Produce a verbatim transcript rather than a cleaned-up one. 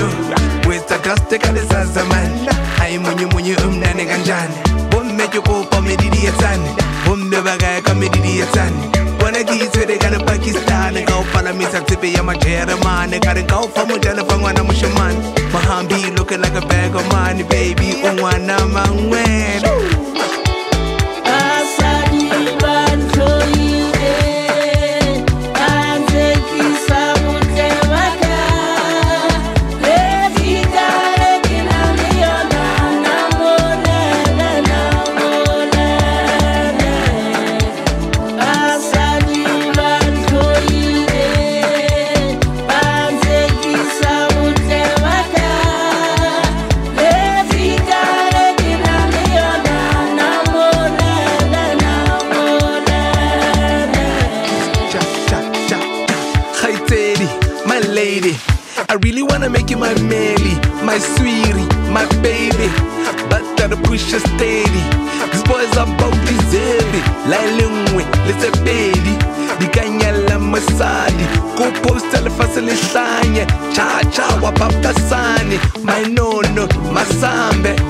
no With a dust take a zaman I munyu munyu umnane ganjani Bom me joko comedy yatani Bom me bagay comedy yatani Wanna get to the Ghana Pakistan Go follow me Satipe yama Jerman Gotta go for mo jana fang wana mushaman Mahambi looking like a bag of money baby Unwana mangwen My lady, I really wanna make you my Melly, my sweetie, my baby. But gotta push her steady. These boys are about deserve it. Lailungwe, let's a baby. The Kanyala Masadi, go post telefacile sanye. Cha cha wapapta sani. My nono, my sambe.